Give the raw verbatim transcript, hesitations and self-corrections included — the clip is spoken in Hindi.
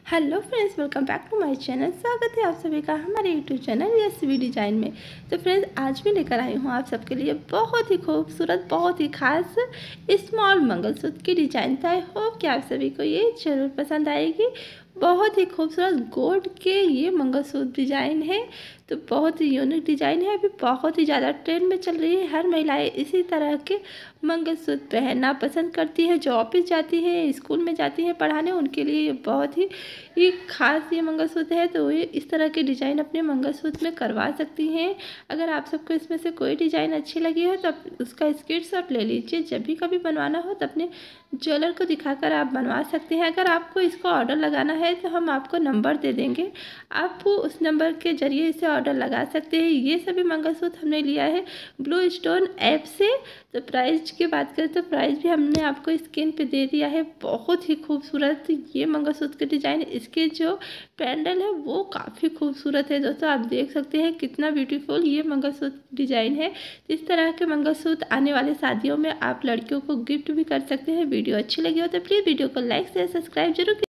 Hello friends, welcome back to my channel. स्वागत है आप सभी का हमारे यूट्यूब चैनल यशवी डिजाइन में। तो फ्रेंड्स, आज भी लेकर आई हूँ आप सबके लिए बहुत ही खूबसूरत, बहुत ही खास स्मॉल मंगलसूत्र की डिजाइन। तो आई होप कि आप सभी को ये ज़रूर पसंद आएगी। बहुत ही खूबसूरत गोल्ड के ये मंगलसूत्र डिजाइन है, तो बहुत ही यूनिक डिजाइन है। अभी बहुत ही ज़्यादा ट्रेंड में चल रही है। हर महिलाएं इसी तरह के मंगलसूत्र पहनना पसंद करती है। जो ऑफिस जाती है, स्कूल में जाती है पढ़ाने, उनके लिए ये बहुत ही ये खास ये मंगलसूत्र है। तो ये इस तरह के डिज़ाइन अपने मंगलसूत्र में करवा सकती हैं। अगर आप सबको इसमें से कोई डिज़ाइन अच्छी लगी हो तो उसका स्क्रीनशॉट ले लीजिए। जब भी कभी बनवाना हो तो अपने ज्वेलर को दिखाकर आप बनवा सकते हैं। अगर आपको इसको ऑर्डर लगाना है तो हम आपको नंबर दे देंगे, आप उस नंबर के जरिए इसे ऑर्डर लगा सकते हैं। ये सभी मंगलसूत्र हमने लिया है ब्लू स्टोन ऐप से। तो प्राइस की बात करें तो प्राइस भी हमने आपको स्क्रीन पे दे दिया है। बहुत ही खूबसूरत ये मंगलसूत्र के डिज़ाइन, इसके जो पैंडल है वो काफ़ी खूबसूरत है। दोस्तों, आप देख सकते हैं कितना ब्यूटीफुल ये मंगलसूत्र डिज़ाइन है। इस तरह के मंगलसूत्र आने वाले शादियों में आप लड़कियों को गिफ्ट भी कर सकते हैं। वीडियो अच्छी लगी हो तो प्लीज़ वीडियो को लाइक शेयर सब्सक्राइब जरूर